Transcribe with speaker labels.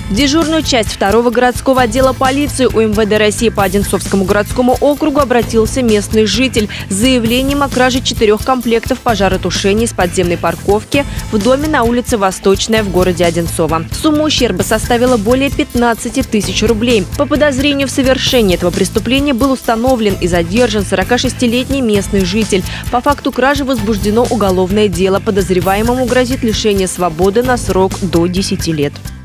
Speaker 1: В дежурную часть 2-го городского отдела полиции УМВД России по Одинцовскому городскому округу обратился местный житель с заявлением о краже 4 комплектов пожаротушения из подземной парковки в доме на улице Восточная в городе Одинцово. Сумма ущерба составила более 15 тысяч рублей. По подозрению в совершении этого преступления был установлен и задержан 46-летний местный житель. По факту кражи возбуждено уголовное дело. Подозреваемому грозит лишение свободы на срок до 10 лет.